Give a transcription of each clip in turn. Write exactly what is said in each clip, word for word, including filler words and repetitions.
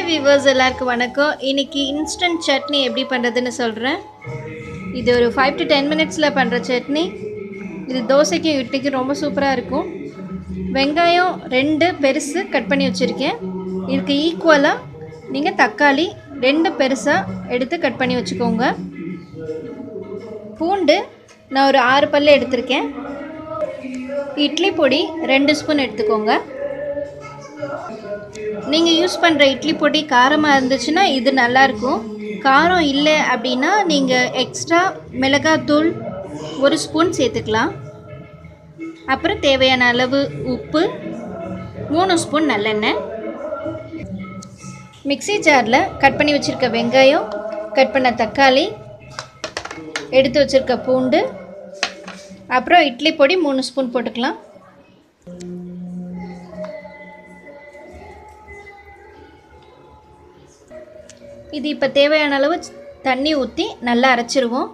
Viewers எல்லாருக்கும் வணக்கம். இன்னைக்கு இன்ஸ்டன்ட் சட்னி எப்படி பண்ணுறதுன்னு சொல்கிறேன். இது ஒரு ஃபைவ் டு டென் மினிட்ஸில் பண்ணுற சட்னி. இது தோசைக்கும் இட்லிக்கும் ரொம்ப சூப்பராக இருக்கும். வெங்காயம் ரெண்டு பெருசு கட் பண்ணி வச்சுருக்கேன். இதுக்கு ஈக்குவலாக நீங்கள் தக்காளி ரெண்டு பெருசாக எடுத்து கட் பண்ணி வச்சுக்கோங்க. பூண்டு நான் ஒரு ஆறு பல்லு எடுத்திருக்கேன். இட்லி பொடி ரெண்டு ஸ்பூன் எடுத்துக்கோங்க. நீங்கள் யூஸ் பண்ணுற இட்லி பொடி காரமாக இருந்துச்சுன்னா இது நல்லாயிருக்கும். காரம் இல்லை அப்படின்னா நீங்கள் எக்ஸ்ட்ரா மிளகாத்தூள் ஒரு ஸ்பூன் சேர்த்துக்கலாம். அப்புறம் தேவையான அளவு உப்பு, மூணு ஸ்பூன் நல்லெண்ணெய். மிக்ஸி ஜாரில் கட் பண்ணி வச்சுருக்க வெங்காயம், கட் பண்ண தக்காளி, எடுத்து வச்சுருக்க பூண்டு, அப்புறம் இட்லி பொடி மூணு ஸ்பூன் போட்டுக்கலாம். இது இப்போ தேவையான அளவு தண்ணி ஊற்றி நல்லா அரைச்சிருவோம்.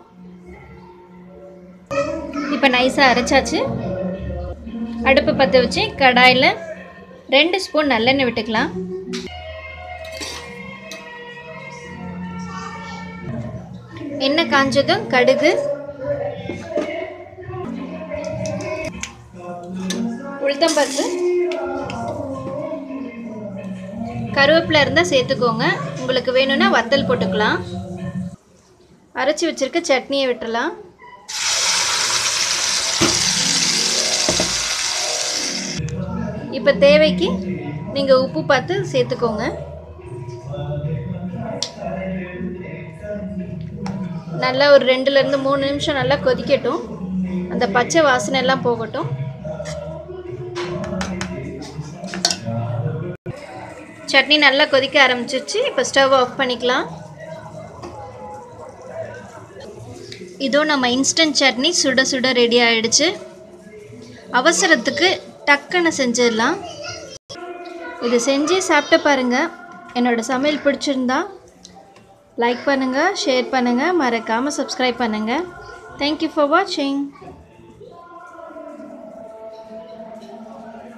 இப்போ நைஸாக அரைச்சாச்சு. அடுப்பு பற்ற வச்சு கடாயில் ரெண்டு ஸ்பூன் நல்லெண்ணெய் விட்டுக்கலாம். எண்ணெய் காஞ்சதும் கடுகு, உளுத்தம்பருப்பு, கருவேப்பிலை இருந்தால் சேர்த்துக்கோங்க. உங்களுக்கு வேணும்னா வத்தல் போட்டுக்கலாம். அரைச்சி வச்சுருக்க சட்னியை விட்டுடலாம். இப்போ தேவைக்கு நீங்கள் உப்பு பார்த்து சேர்த்துக்கோங்க. நல்லா ஒரு ரெண்டுலேருந்து மூணு நிமிஷம் நல்லா கொதிக்கட்டும். அந்த பச்சை வாசனை எல்லாம் போகட்டும். சட்னி நல்லா கொதிக்க ஆரம்பிச்சிருச்சு. இப்போ ஸ்டவ் ஆஃப் பண்ணிக்கலாம். இதோ நம்ம இன்ஸ்டன்ட் சட்னி சுட சுட ரெடி ஆகிடுச்சு. அவசரத்துக்கு டக்குன்னு செஞ்சிடலாம். இது செஞ்சு சாப்பிட்டு பாருங்கள். என்னோடய சமையல் பிடிச்சிருந்தா லைக் பண்ணுங்கள், ஷேர் பண்ணுங்கள், மறக்காமல் சப்ஸ்கிரைப் பண்ணுங்கள். தேங்க்யூ ஃபார் வாட்சிங்.